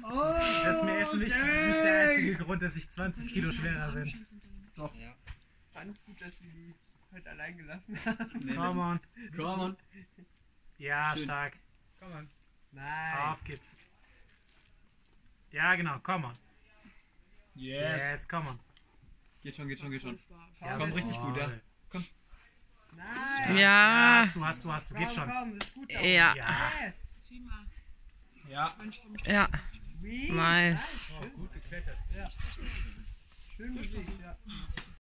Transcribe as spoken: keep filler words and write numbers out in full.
Das ist mir Essen wichtig. Das ist nicht der einzige Grund, dass ich zwanzig Kilo schwerer bin. Doch. Ja. Fand gut, dass wir die heute allein gelassen haben. Nee, Come on. Come on. Ja, Schön. stark. Komm on. Nein. Auf geht's. Ja, genau. Come on. Yes. Yes, come on. Geht schon, geht schon, geht schon. Ja, Komm, bis richtig gut, ja. voll. Nein. Ja, Ja, hast du, hast du, hast du. Geht Komm, schon. komm, das ist gut. da Ja. oben. Ja. Yes. Ja. ja, Sweet. nice. Oh, gut geklettert. Ja. Schön bewegt, ja.